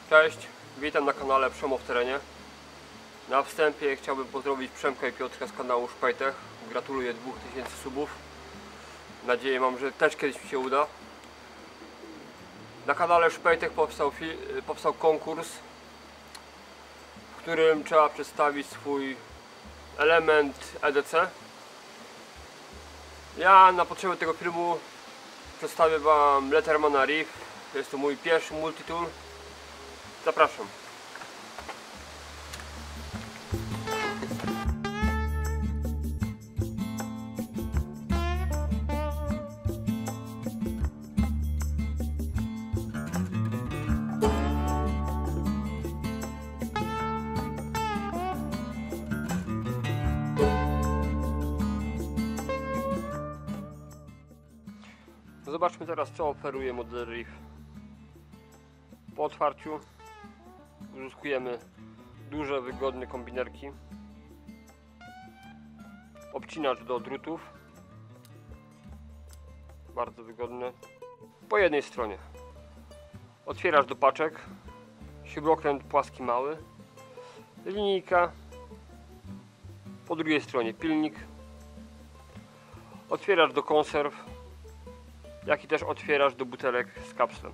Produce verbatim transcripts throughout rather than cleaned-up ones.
Cześć, witam na kanale Przemo w terenie. Na wstępie chciałbym pozdrowić Przemka i Piotrka z kanału Szpajtech. Gratuluję dwóch tysięcy subów. Nadzieję mam, że też kiedyś mi się uda. Na kanale Szpajtech powstał, powstał konkurs, w którym trzeba przedstawić swój element E D C. Ja na potrzeby tego filmu przedstawię Wam Lettermana Reef. Jest to mój pierwszy multitool. Zapraszam. Zobaczmy teraz, co oferuje model Reef. Po otwarciu uzyskujemy duże, wygodne kombinerki, obcinacz do drutów, bardzo wygodny. Po jednej stronie otwieracz do paczek, śrubokręt płaski mały, linijka, po drugiej stronie pilnik, otwieracz do konserw, jak i też otwieracz do butelek z kapslem.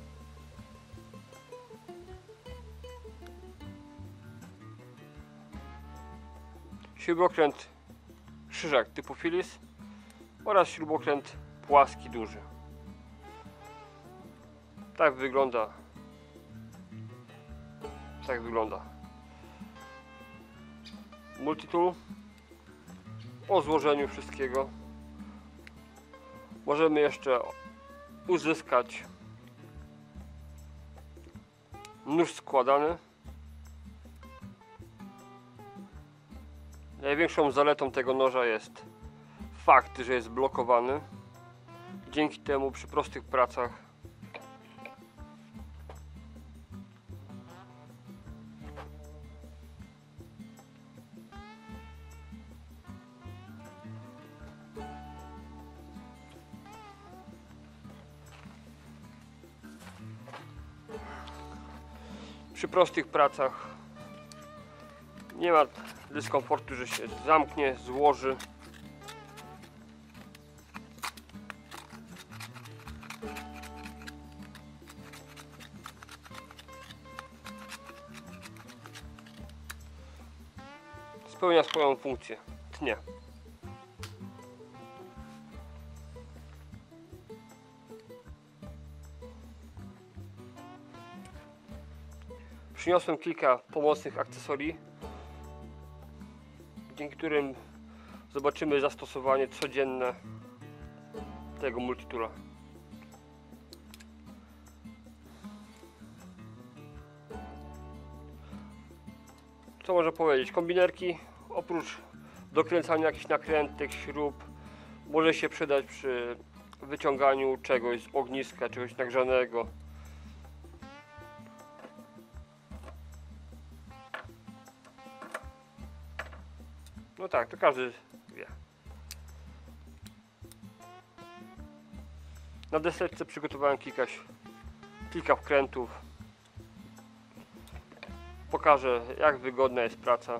Śrubokręt krzyżak typu Phillips oraz śrubokręt płaski duży. Tak wygląda. Tak wygląda multitool. Po złożeniu wszystkiego możemy jeszcze uzyskać nóż składany. Największą zaletą tego noża jest fakt, że jest blokowany. Dzięki temu przy prostych pracach przy prostych pracach nie ma dyskomfortu, że się zamknie, złoży. Spełnia swoją funkcję, tnie. Przyniosłem kilka pomocnych akcesorii, dzięki którym zobaczymy zastosowanie codzienne tego multitoola. Co można powiedzieć? Kombinerki, oprócz dokręcania jakichś nakrętek, śrub, może się przydać przy wyciąganiu czegoś z ogniska, czegoś nagrzanego. No tak, to każdy wie. Na deseczce przygotowałem kilka, kilka wkrętów. Pokażę, jak wygodna jest praca.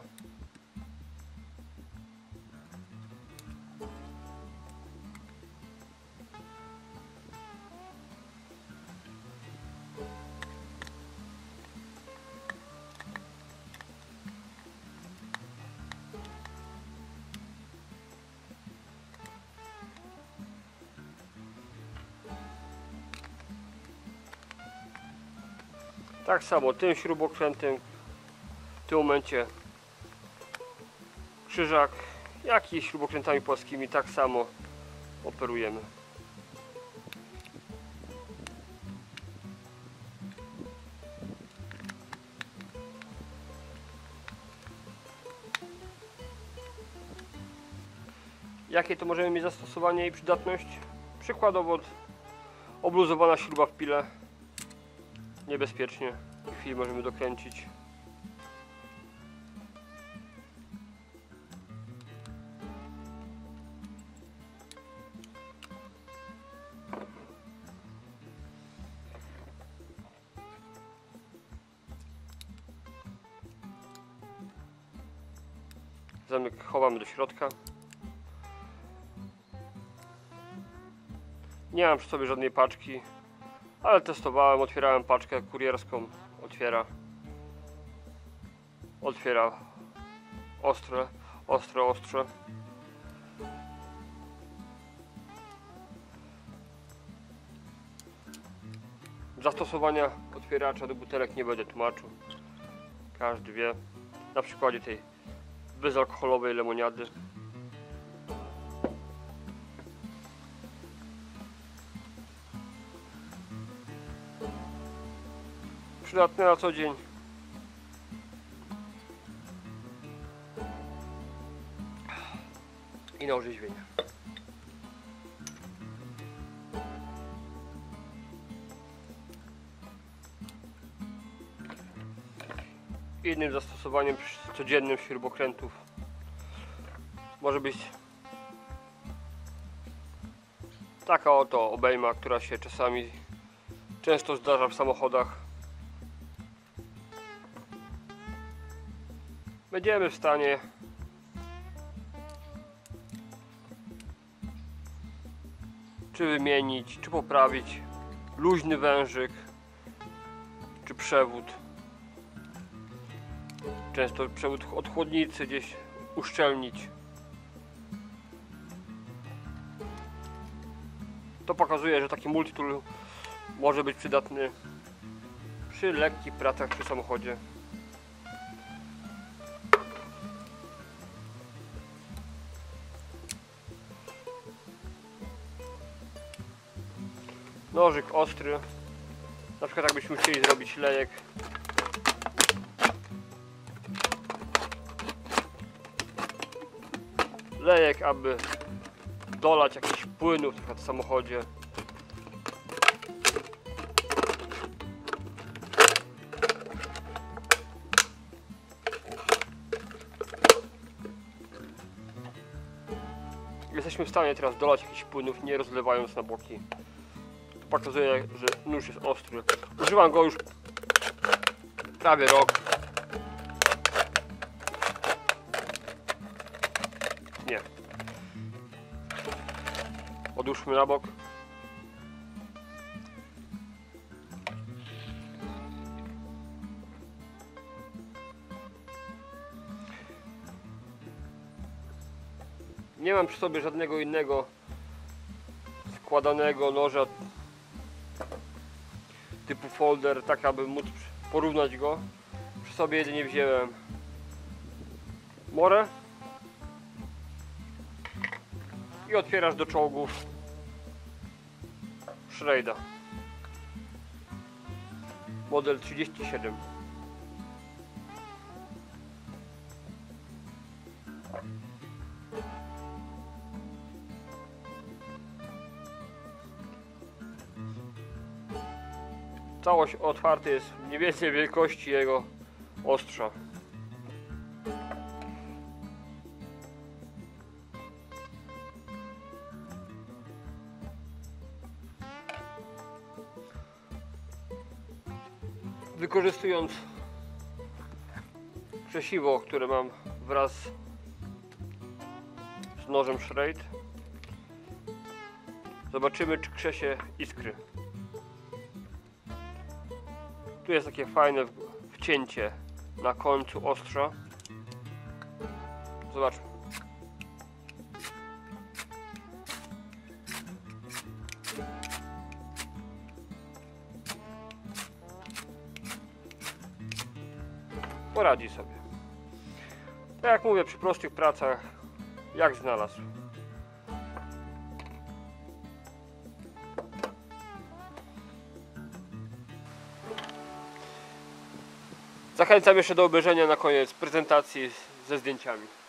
Tak samo tym śrubokrętem w tym momencie krzyżak, jak i śrubokrętami płaskimi tak samo operujemy. Jakie to możemy mieć zastosowanie i przydatność? Przykładowo obluzowana śruba w pile. Niebezpiecznie. W chwili możemy dokręcić. Zamyk chowamy do środka. Nie mam przy sobie żadnej paczki, ale testowałem, otwierałem paczkę kurierską, otwiera, otwiera ostre, ostre, ostrze. Zastosowania otwieracza do butelek nie będę tłumaczył, każdy wie, na przykładzie tej bezalkoholowej lemoniady. Przydatne na co dzień. I na orzeźwienie. Innym zastosowaniem codziennym śrubokrętów może być taka oto obejma, która się czasami często zdarza w samochodach. Będziemy w stanie czy wymienić, czy poprawić luźny wężyk, czy przewód. Często przewód od chłodnicy gdzieś uszczelnić. To pokazuje, że taki multitool może być przydatny przy lekkich pracach przy samochodzie. Nożyk ostry, na przykład jakbyśmy chcieli zrobić lejek. Lejek, aby dolać jakichś płynów, na przykład w samochodzie. Jesteśmy w stanie teraz dolać jakichś płynów, nie rozlewając na boki. To pokazuje, że nóż jest ostry. Używam go już prawie rok. Nie. Odłóżmy na bok. Nie mam przy sobie żadnego innego składanego noża typu folder, tak aby móc porównać go. Przy sobie jedynie wziąłem morę i otwierasz do czołgów Schrejda model trzydzieści siedem. Całość otwarta jest mniej więcej wielkości jego ostrza. Wykorzystując krzesiwo, które mam wraz z nożem Schreit, zobaczymy, czy krzesie iskry. Tu jest takie fajne wcięcie na końcu ostrza. Zobaczmy. Poradzi sobie. Tak jak mówię, przy prostych pracach, jak znalazł. Zachęcam jeszcze do obejrzenia na koniec prezentacji ze zdjęciami.